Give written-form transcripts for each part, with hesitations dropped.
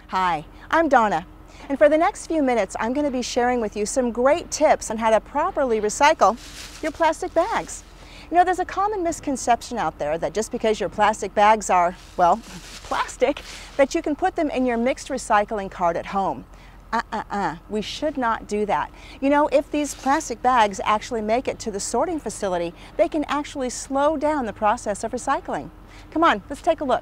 Hi, I'm Donna, and for the next few minutes I'm going to be sharing with you some great tips on how to properly recycle your plastic bags. You know, there's a common misconception out there that just because your plastic bags are, well, plastic, that you can put them in your mixed recycling cart at home. We should not do that. You know, if these plastic bags actually make it to the sorting facility, they can actually slow down the process of recycling. Come on, let's take a look.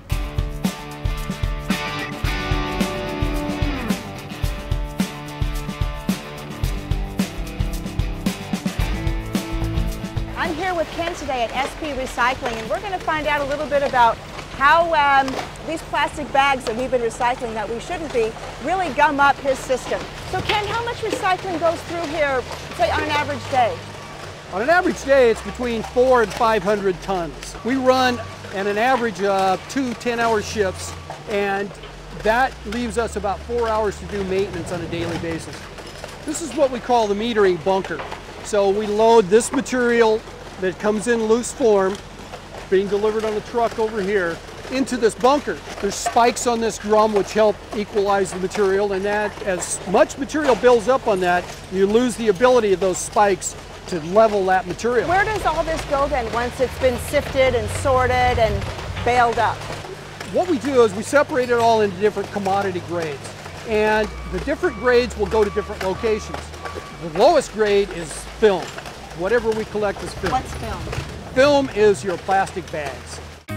I'm here with Ken today at SP Recycling, and we're going to find out a little bit about how these plastic bags that we've been recycling that we shouldn't be really gum up his system. So Ken, how much recycling goes through here, say, on an average day? On an average day, it's between 400 and 500 tons. We run at an average of 2 10-hour shifts, and that leaves us about 4 hours to do maintenance on a daily basis. This is what we call the metering bunker. So we load this material that comes in loose form, being delivered on a truck over here, into this bunker. There's spikes on this drum which help equalize the material, and that as much material builds up on that, you lose the ability of those spikes to level that material. Where does all this go then once it's been sifted and sorted and baled up? What we do is we separate it all into different commodity grades, and the different grades will go to different locations. The lowest grade is film. Whatever we collect is film. What's film? Film is your plastic bags.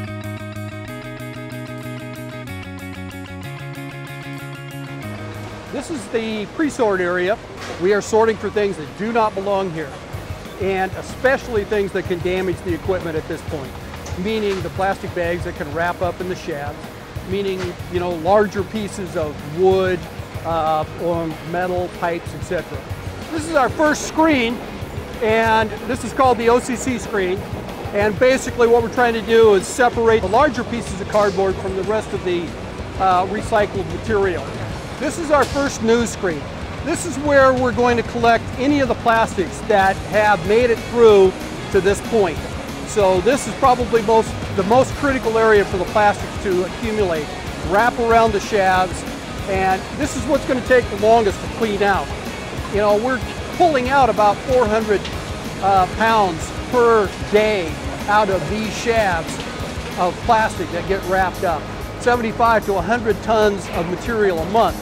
This is the pre-sort area. We are sorting for things that do not belong here, and especially things that can damage the equipment at this point, meaning the plastic bags that can wrap up in the shafts, meaning, you know, larger pieces of wood or metal, pipes, etc. This is our first screen, and this is called the OCC screen. And basically what we're trying to do is separate the larger pieces of cardboard from the rest of the recycled material. This is our first news screen. This is where we're going to collect any of the plastics that have made it through to this point. So this is probably the most critical area for the plastics to accumulate, wrap around the shafts, and this is what's going to take the longest to clean out. You know, we're pulling out about 400 pounds per day out of these shafts of plastic that get wrapped up. 75 to 100 tons of material a month.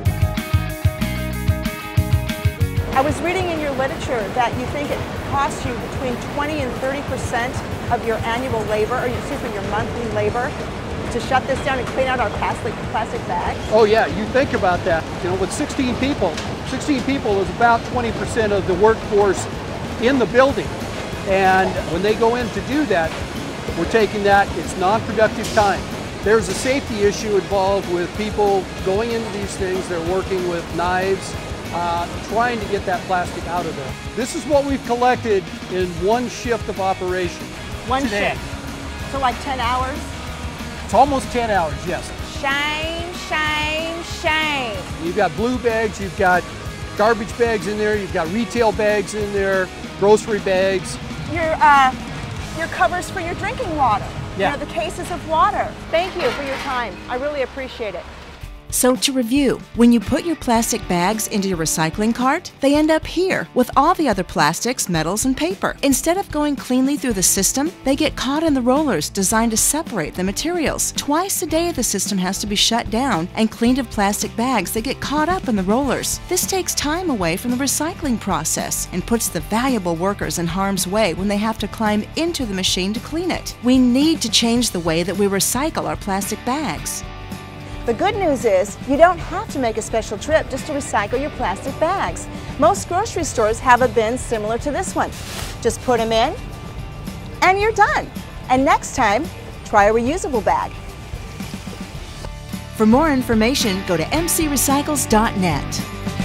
I was reading in your literature that you think it costs you between 20 and 30% of your annual labor, or excuse me, your monthly labor, to shut this down and clean out our plastic bags? Oh yeah, you think about that. You know, with 16 people is about 20% of the workforce in the building. And when they go in to do that, we're taking that, it's non-productive time. There's a safety issue involved with people going into these things. They're working with knives, trying to get that plastic out of there. This is what we've collected in one shift of operation. One today. shift? So like 10 hours? It's almost 10 hours, yes. Shame, shame, shame. You've got blue bags, you've got garbage bags in there, you've got retail bags in there, grocery bags. Your covers for your drinking water. Yeah. You know, the cases of water. Thank you for your time. I really appreciate it. So to review, when you put your plastic bags into your recycling cart, they end up here with all the other plastics, metals, and paper. Instead of going cleanly through the system, they get caught in the rollers designed to separate the materials. Twice a day the system has to be shut down and cleaned of plastic bags that get caught up in the rollers. This takes time away from the recycling process and puts the valuable workers in harm's way when they have to climb into the machine to clean it. We need to change the way that we recycle our plastic bags. The good news is you don't have to make a special trip just to recycle your plastic bags. Most grocery stores have a bin similar to this one. Just put them in and you're done. And next time, try a reusable bag. For more information, go to mcrecycles.net.